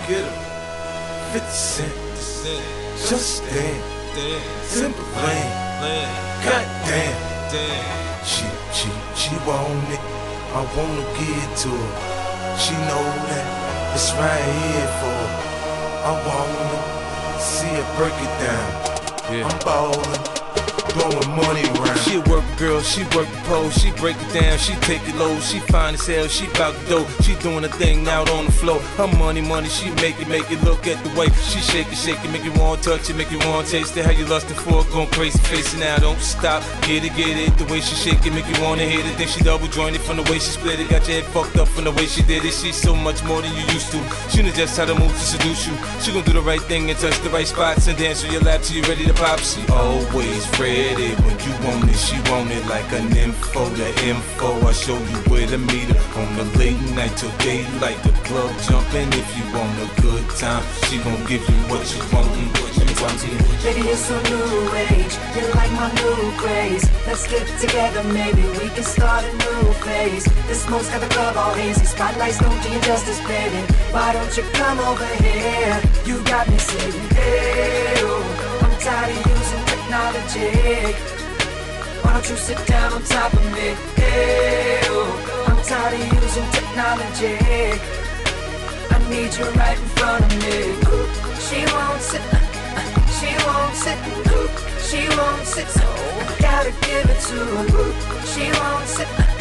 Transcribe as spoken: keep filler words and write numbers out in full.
get him. fifty cent, just damn, simple lane, goddamn. She, she, she want it, I wanna give it to her. She know that it's right here for her. I wanna see her break it down. Yeah. I'm ballin', blowing money around. She a work girl, she work the pole, she break it down, she take it low, she fine as hell, she bout the dough, she doing a thing out on the floor. Her money, money, she make it, make it. Look at the way she shake it, shake it, make you want to touch it, make you want to taste it. How you lustin' for it, going crazy, facing now, don't stop, get it, get it. The way she shake it, make you wanna hit it. Then she double jointed from the way she split it, got your head fucked up from the way she did it. She's so much more than you used to. She knows just how to move to seduce you. She gon' do the right thing and touch the right spots and dance on your lap till you ready to pop. She always ready when you want it, she want it like an info. The info, I show you where to meet her on the late night till daylight. The club jumping if you want a good time. She gon' give you what you want, what you want. Baby, you're so new age, you're like my new craze. Let's get together, maybe we can start a new phase. The smoke's got the club all hazy, spotlights don't do you justice, baby. Why don't you come over here? You got me saying, hey, oh, I'm tired of using technology. Why don't you sit down on top of me? Hey, oh, I'm tired of using technology. I need you right in front of me. She won't sit, she won't sit, she won't sit, so I gotta give it to her. She won't sit.